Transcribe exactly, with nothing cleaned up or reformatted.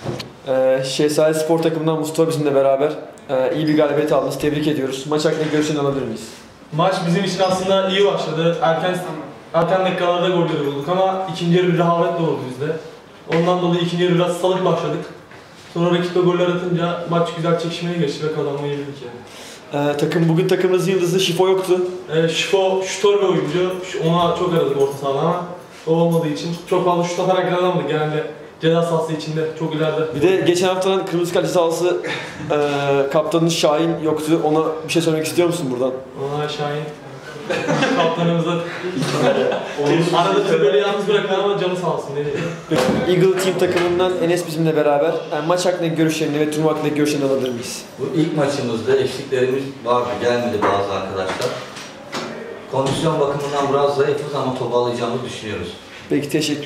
Ee, Şehzade Spor takımından Mustafa bizimle beraber ee, iyi bir galibiyet aldınız. Tebrik ediyoruz. Maç hakkında görüşünü alabilir miyiz? Maç bizim için aslında iyi başladı. Erken erken dakikalarda golleri bulduk ama ikinci yarı bir rehavetle oldu bizde. Ondan dolayı ikinci yarı biraz salık başladık. Sonra rakip de goller atınca maç güzel çekişmeye geçti ve kazanmayı bildik yani. Ee, takım bugün takımımızın yıldızı Şifo yoktu. Ee, Şifo şutör bir oyuncu. Ona çok aradık orta sahada ama o olmadığı için çok fazla şut atarak kazanamadık genelde. Ceza sahası içinde çok ileride. Bir de geçen haftanın kırmızı kart cezası e, kaptanın Şahin yoktu. Ona bir şey söylemek istiyor musun buradan? Ona Şahin kaptanımıza arada bizi böyle yalnız bırakın ama canı sağ olsun. Eagle Team takımından Enes bizimle beraber. Yani maç hakkındaki görüşlerini ve turnuva hakkındaki görüşlerini alabilir miyiz? Bu ilk maçımızda eksiklerimiz vardı, gelmedi bazı arkadaşlar. Kondisyon bakımından biraz zayıfız ama toparlayacağımızı düşünüyoruz. Peki, teşekkür